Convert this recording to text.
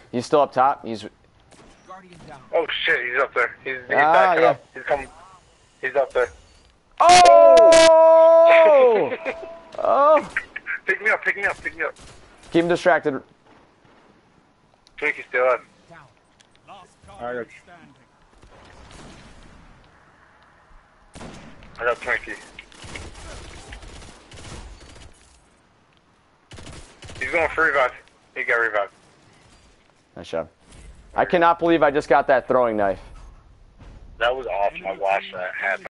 He's still up top. He's. Oh shit, he's up there. He's backing yeah. up. He's coming. He's up there. Oh! Oh! Pick me up, pick me up, pick me up. Keep him distracted. Twinkie's still up. Alright, I got Twinkie. He's going for revive. He got revived. Nice job. I cannot believe I just got that throwing knife. That was awesome. I watched that happen.